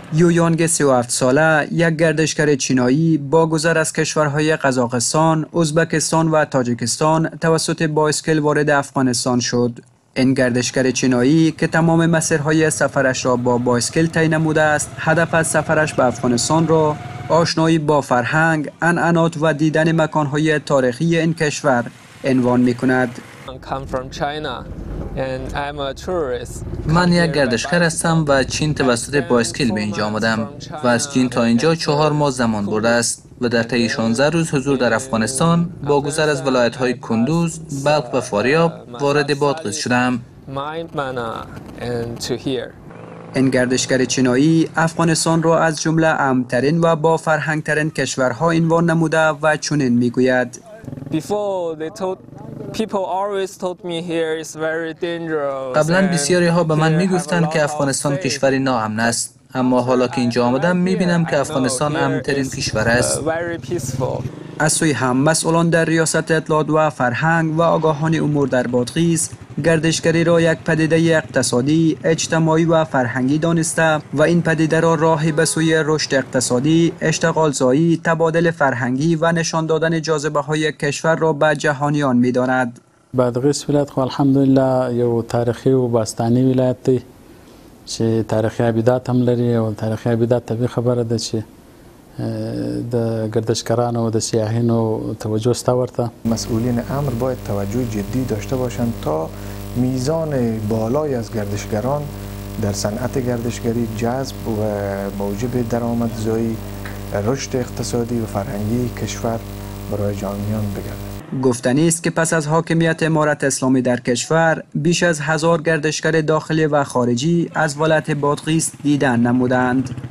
یویانگ 37 ساله یک گردشگر چینایی با گذر از کشورهای قزاقستان، ازبکستان و تاجیکستان توسط بایسکل وارد افغانستان شد. این گردشگر چینایی که تمام مسیرهای سفرش را با بایسکل طی نموده است، هدف از سفرش به افغانستان را آشنایی با فرهنگ، عنعنات و دیدن مکانهای تاریخی این کشور عنوان می کند. من یک گردشگر هستم و چین توسط بایسکل به اینجا آمدم و از چین تا اینجا 4 ماه زمان برده است و در طی 16 روز حضور در افغانستان با گذر از ولایت‌های کندوز، بلخ و فاریاب وارد بادغیس شدم. این گردشگر چینایی افغانستان را از جمله امن‌ترین و با فرهنگ‌ترین کشورها عنوان نموده و چنین می‌گوید: قبلا بسیاری ها به من میگفتند که افغانستان کشوری ناامن است، اما حالا که اینجا آمدم میبینم که افغانستان امن‌ترین کشور است. از سوی هم مسئولان در ریاست اطلاعات و فرهنگ و آگاهان امور در بادغیس گردشگری را یک پدیده اقتصادی، اجتماعی و فرهنگی دانسته و این پدیده را راهی به سوی رشد اقتصادی، اشتغالزایی، تبادل فرهنگی و نشان دادن جاذبه های کشور را به جهانیان می داند. بادغیس ولایت خو الحمدلله یو تاریخي و باستاني ولایت دی چې تاریخي ابدات هم لري او تاریخي ابدات طبیعي خبره ده چې د گردشگرانو و د سیاحینو توجه است ورته. مسئولین امر باید توجه جدی داشته باشند تا میزان بالایی از گردشگران در صنعت گردشگری جذب و موجب درآمدزایی، رشد اقتصادی و فرهنگی کشور برای جهانیان بگردد. گفتنی است که پس از حاکمیت امارت اسلامی در کشور بیش از 1000 گردشگر داخلی و خارجی از ولایت بادغیس دیدن نمودند.